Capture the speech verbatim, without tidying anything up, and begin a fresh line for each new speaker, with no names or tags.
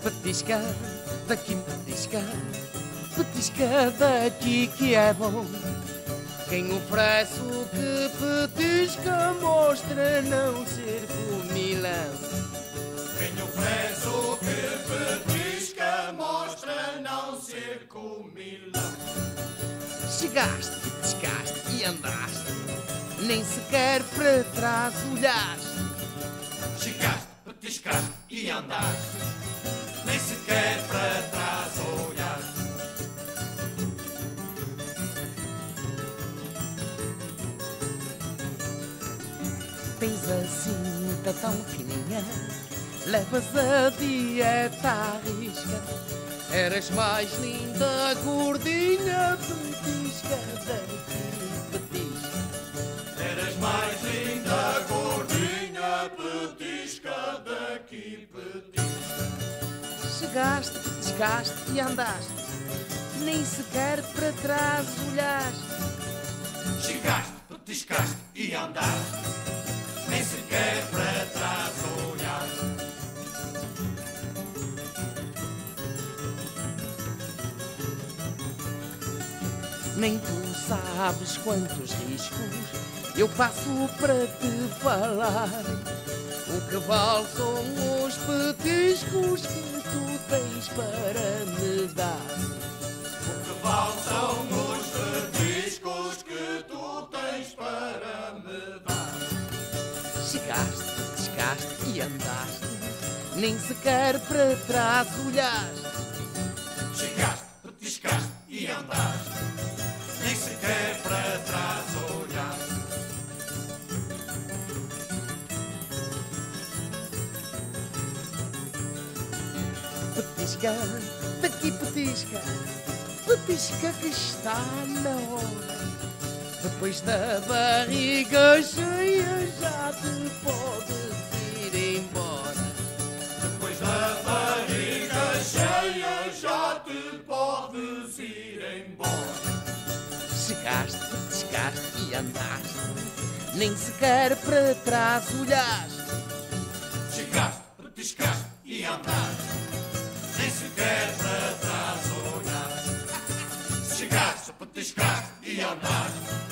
Petisca, daqui petisca, petisca daqui que é bom. Quem oferece o que petisca mostra não ser comilão.
Quem oferece o que petisca mostra não ser comilão.
Chegaste, petiscaste e andaste, nem sequer para trás olhaste.
Chegaste, petiscaste e andaste, nem sequer para trás olhaste.
Tens a cinta tão fininha, levas a dieta à risca. Eras mais linda, gordinha, petisca daqui, petisca.
Eras mais linda, gordinha, petisca daqui, petisca.
Chegaste, petiscaste e andaste, nem sequer para trás olhaste.
Chegaste, petiscaste e andaste, nem sequer para trás olhaste.
Nem tu sabes quantos riscos eu passo para te falar. O que vale são os petiscos que tu tens para me dar.
O que vale são os petiscos que tu tens para me dar.
Chegaste, petiscaste e andaste, nem sequer para trás olhaste.
Chegaste, petiscaste e andaste, nem sequer para trás olhaste.
Petisca, daqui petisca, petisca que está na hora. Depois da barriga cheia já te podes ir embora.
Depois da barriga cheia já te podes ir embora.
Chegaste, petiscaste e andaste, nem sequer para trás olhaste.
Chegaste, petiscaste e andaste, nem sequer para trás olhaste. Chegaste, petiscaste e andaste,